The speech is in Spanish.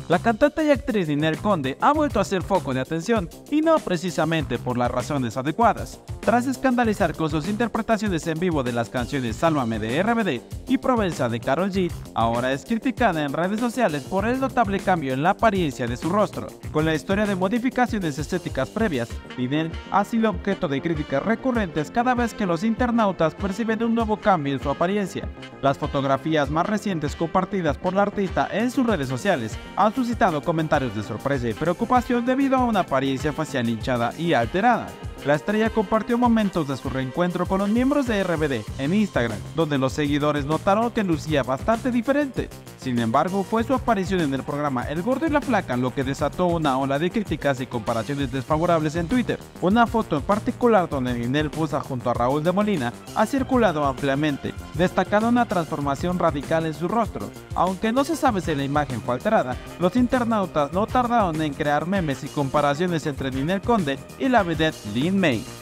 La cantante y actriz Ninel Conde ha vuelto a ser foco de atención, y no precisamente por las razones adecuadas. Tras escandalizar con sus interpretaciones en vivo de las canciones Sálvame de RBD y Provenza de Karol G, ahora es criticada en redes sociales por el notable cambio en la apariencia de su rostro. Con la historia de modificaciones estéticas previas, Ninel ha sido objeto de críticas recurrentes cada vez que los internautas perciben un nuevo cambio en su apariencia. Las fotografías más recientes compartidas por la artista en sus redes sociales han suscitado comentarios de sorpresa y preocupación debido a una apariencia facial hinchada y alterada. La estrella compartió momentos de su reencuentro con los miembros de RBD en Instagram, donde los seguidores notaron que lucía bastante diferente. Sin embargo, fue su aparición en el programa El Gordo y la Flaca lo que desató una ola de críticas y comparaciones desfavorables en Twitter. Una foto en particular donde Ninel posa junto a Raúl de Molina ha circulado ampliamente, destacando una transformación radical en su rostro. Aunque no se sabe si la imagen fue alterada, los internautas no tardaron en crear memes y comparaciones entre Ninel Conde y la vedette Lin May.